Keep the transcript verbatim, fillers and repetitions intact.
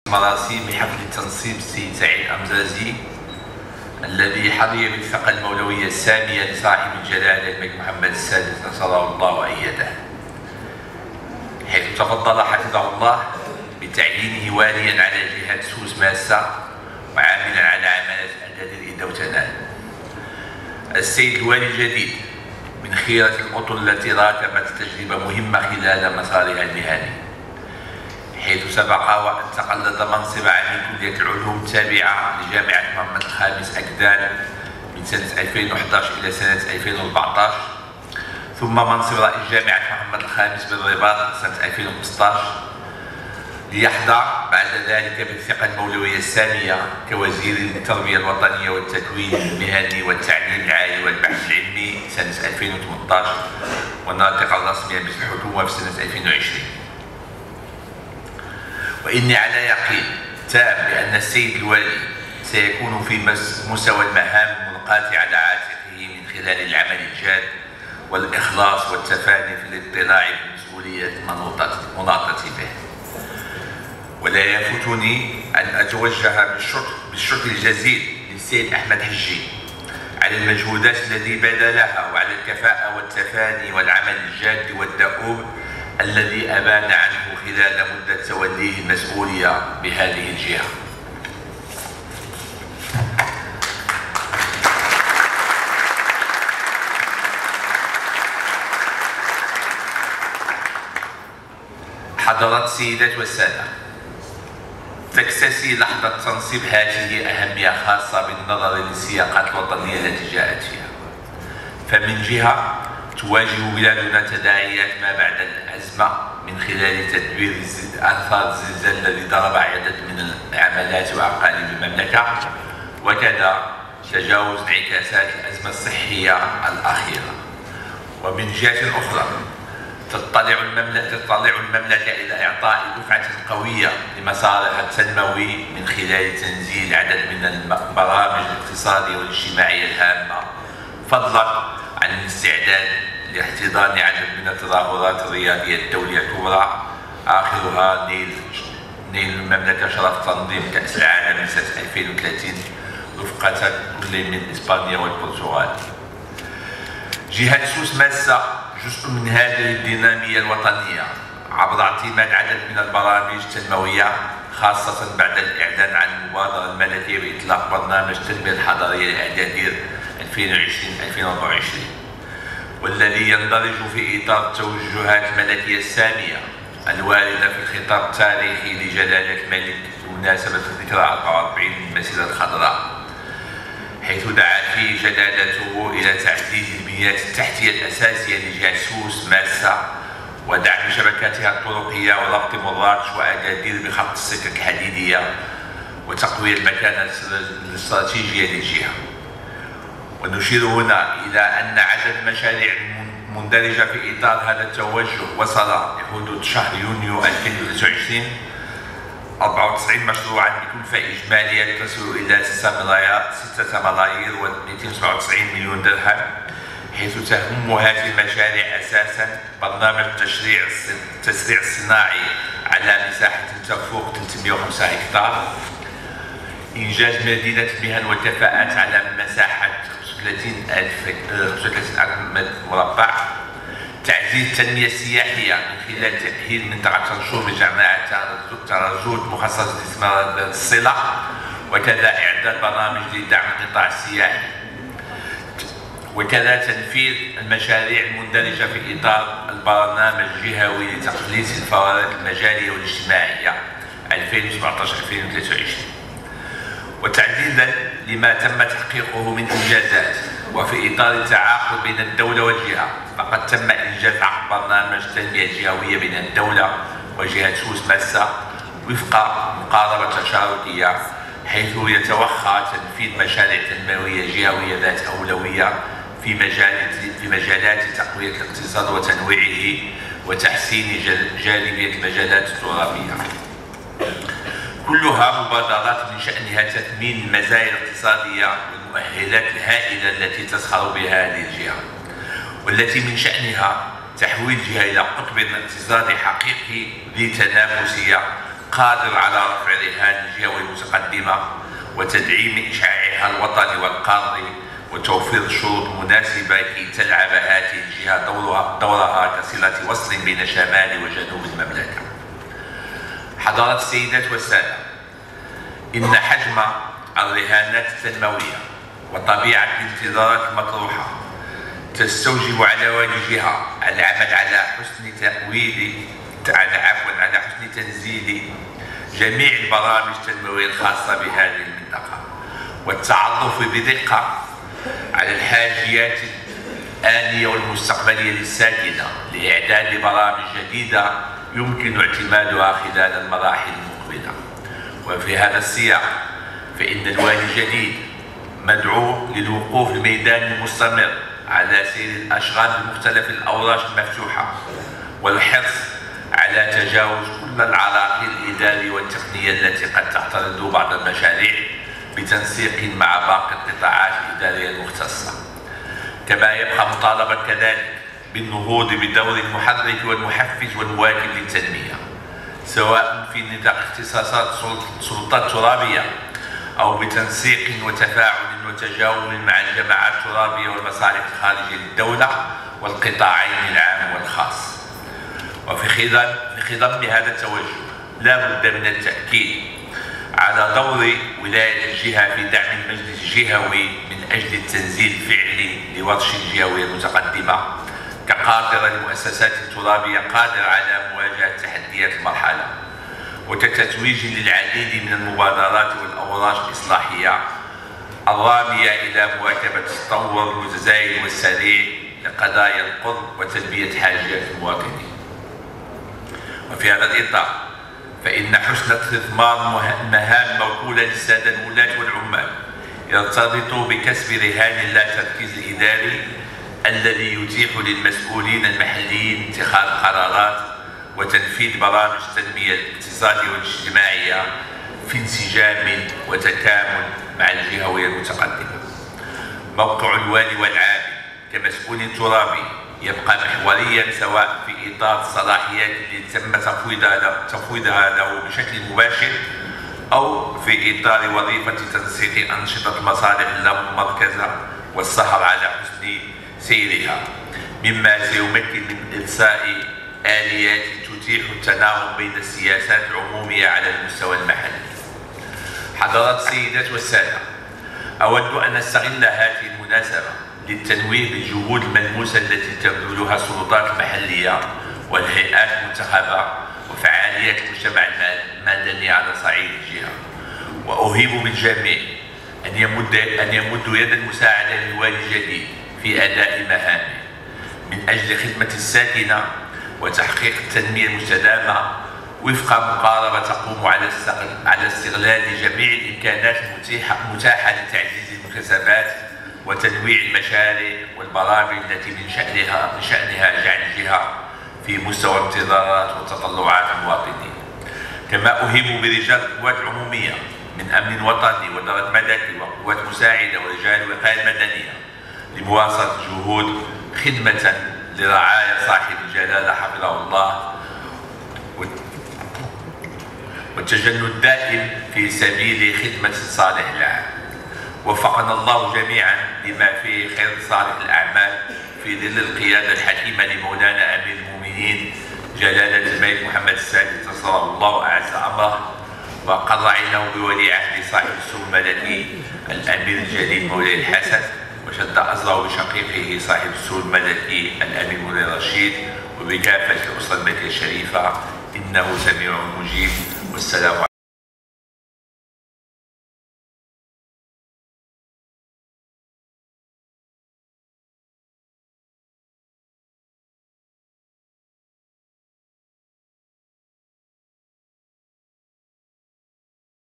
مراسيم حفل تنصيب السيد سعيد أمزازي الذي حظي بالثقة المولوية السامية لصاحب الجلالة الملك محمد السادس نصره الله وأيده، حيث تفضل حفظه الله بتعيينه واليا على جهة سوس ماسة وعاملا على عمالة أداد الإدوتنان. السيد الوالي الجديد من خيرة الأطر التي راكبت تجربة مهمة خلال مسارها المهني، حيث سبق وأن تقلد منصب عميد كلية العلوم التابعة لجامعة محمد الخامس أكدان من سنة ألفين وأحد عشر إلى سنة ألفين وأربعة عشر، ثم منصب رئيس جامعة محمد الخامس بالرباط سنة ألفين وخمسة عشر، ليحظى بعد ذلك بالثقة المولوية السامية كوزير التربية الوطنية والتكوين المهني والتعليم العالي والبحث العلمي سنة ألفين وثمانية عشر، والناطقا رسميا باسم الحكومة في سنة ألفين وعشرين. وإني على يقين تام بأن السيد الوالي سيكون في مستوى المهام الملقاة على عاتقه من خلال العمل الجاد والإخلاص والتفاني في الاطلاع بمسؤولية المناطة به. ولا يفوتني أن أتوجه بالشكر بالشكر الجزيل للسيد أحمد حجي على المجهودات التي بذلها وعلى الكفاءة والتفاني والعمل الجاد والدؤوب الذي أبان عنه خلال مدة توليه المسؤولية بهذه الجهة. حضرات السيدات والسادة، تكتسي لحظة تنصيب هذه أهمية خاصة بالنظر للسياقات الوطنية التي جاءت فيها. فمن جهة تواجه بلادنا تداعيات ما بعد الأزمة من خلال تدبير آثار الزلزال الذي ضرب عدد من العملات وأقاليم المملكة، وكذا تجاوز انعكاسات الأزمة الصحية الأخيرة. ومن جهة أخرى تطلع المملكة تطلع المملكة إلى إعطاء دفعة قوية لمسارها التنموي من خلال تنزيل عدد من البرامج الاقتصادية والاجتماعية الهامة، فضلا عن الاستعداد لاحتضان عدد من التظاهرات الرياضية الدولية الكبرى، آخرها نيل نيل المملكة شرف تنظيم كأس العالم سنة ألفين وثلاثين رفقة كل من إسبانيا والبرتغال. جهة سوس ماسة جزء من هذه الدينامية الوطنية عبر اعتماد عدد من البرامج التنموية، خاصة بعد الإعلان عن المبادرة الملكية بإطلاق برنامج التنمية الحضرية لأعدادير ألفين وعشرين ألفين وأربعة وعشرين، والذي يندرج في إطار التوجهات الملكية السامية الواردة في الخطاب التاريخي لجلالة الملك بمناسبة الذكرى أربعة وأربعين من المسيرة الخضراء، حيث دعا فيه جلالته إلى تعزيز البنيات التحتية الأساسية لجهة سوس ماسة ودعم شبكاتها الطرقية وربط مراكش وأكادير بخط السكك الحديدية وتقوية المكانة الاستراتيجية للجهة. ونشير هنا إلى أن عدد المشاريع المندرجة في إطار هذا التوجه وصل لحدود شهر يونيو ألفين وثلاثة وعشرين أربعة وتسعين مشروعا بكلفة إجمالية تصل إلى ستة ملايير ومئتين وسبعة وتسعين مليون درهم، حيث تهم هذه المشاريع أساسا برنامج التشريع التسريع الصناعي على مساحة تفوق ثلاثمئة وخمسة هكتار، إنجاز مدينة المهن والكفاءات على مساحة خمسة وثلاثين ألف متر مربع، تعزيز التنمية السياحية من خلال تأهيل منطقة تنشور بجامعة ترازوت مخصصة لاستثمار الصلة، وكذا إعداد برامج لدعم القطاع السياحي، وكذا تنفيذ المشاريع المندرجة في إطار البرنامج الجهوي لتقليص الفوارق المجالية والاجتماعية ألفين وسبعة عشر ألفين وثلاثة وعشرين. وتعديلا لما تم تحقيقه من إنجازات، وفي إطار التعاقد بين الدولة والجهة، فقد تم إنجاز عقد برنامج التنمية الجهوية بين الدولة وجهة سوس ماسة وفق مقاربة تشاركية، حيث يتوخى تنفيذ مشاريع تنموية جهوية ذات أولوية في مجالات في مجالات تقوية الاقتصاد وتنويعه وتحسين جاذبية المجالات الترابية، كلها مبادرات من شأنها تثمين المزايا الاقتصادية والمؤهلات الهائلة التي تزخر بها هذه الجهة، والتي من شأنها تحويل الجهة إلى قطب اقتصادي حقيقي ذي تنافسية قادر على رفع رهان الجهوية المتقدمة وتدعيم إشعاعها الوطني والقاري وتوفير الشروط المناسبة كي تلعب هذه الجهة دورها, دورها كصلة وصل بين شمال وجنوب المملكة. حضرات السيدات والسادة، إن حجم الرهانات التنموية وطبيعة الانتظارات المطروحة تستوجب على والجهة العمل على حسن تأويل على عفوا على حسن تنزيل جميع البرامج التنموية الخاصة بهذه المنطقة والتعرف بدقة على الحاجيات الآنية والمستقبلية للساكنة لإعداد برامج جديدة يمكن اعتمادها خلال المراحل المقبلة. وفي هذا السياق فإن الوالي الجديد مدعو للوقوف ميداني مستمر على سير الأشغال بمختلف الأوراش المفتوحة والحرص على تجاوز كل العراقيل الإدارية والتقنية التي قد تعترض بعض المشاريع بتنسيق مع باقي القطاعات الإدارية المختصة. كما يبقى مطالبا كذلك بالنهوض بدور المحرك والمحفز والمواكب للتنمية، سواء في نطاق اختصاصات السلطات الترابية أو بتنسيق وتفاعل وتجاوب مع الجماعات الترابية والمصالح الخارجية للدولة والقطاعين العام والخاص. وفي خضم في خضم هذا التوجه لا بد من التأكيد على دور ولاية الجهة في دعم المجلس الجهوي من أجل التنزيل الفعلي لورش الجهوية المتقدمة كقاطرة للمؤسسات الترابية قادرة على مواجهة تحديات المرحلة وكتتويج للعديد من المبادرات والأوراش الإصلاحية الرامية إلى مواكبة التطور المتزايد والسريع لقضايا القرب وتلبية حاجات المواطنين. وفي هذا الإطار فإن حسن استثمار مهام موكولة للسادة الولاة والعمال يرتبط بكسب رهان لا تركيز الإداري الذي يتيح للمسؤولين المحليين اتخاذ قرارات وتنفيذ برامج التنمية الاقتصادية والاجتماعية في انسجام وتكامل مع الجهوية المتقدمة. موقع الوالي والعامل كمسؤول ترابي يبقى محوريا سواء في إطار الصلاحيات التي تم تفويضها له بشكل مباشر أو في إطار وظيفة تنسيق أنشطة المصالح اللامركزة والسهر على حسن سيرها، مما سيمكن من إرساء آليات تتيح التناغم بين السياسات العمومية على المستوى المحلي. حضرات السيدات والسادة، أود أن أستغل هذه المناسبة للتنويه بالجهود الملموسة التي تبذلها السلطات المحلية والهيئات المنتخبة وفعاليات المجتمع المدني على صعيد الجهة، وأهيب بالجميع أن يمد أن يمدوا يد المساعدة للوالي الجديد في أداء مهامه من أجل خدمة الساكنة وتحقيق التنمية المستدامة وفق مقاربة تقوم على استغلال جميع الإمكانات المتاحة لتعزيز المكتسبات وتنويع المشاريع والبرامج التي من شأنها من شأنها جعل الجهة في مستوى انتظارات وتطلعات المواطنين. كما أهيب برجال القوات العمومية من أمن وطني ودرك ملكي وقوات مساعدة ورجال الوقاية المدنية لمواصلة الجهود خدمة لرعاية صاحب الجلالة حفظه الله والتجند الدائم في سبيل خدمة الصالح العام. وفقنا الله جميعا لما فيه خير صالح الأعمال في ظل القيادة الحكيمة لمولانا أمير المؤمنين جلالة الملك محمد السادس نصره الله أعز أمره، وقر عينه بولي عهد صاحب السمو الملكي الأمير الجليل مولاي الحسن، وشد أزره بشقيقه صاحب السمو الملكي الأمير مولاي رشيد، وبكافة الأسرة الملكية الشريفة، إنه سميع مجيب. والسلام عليكم.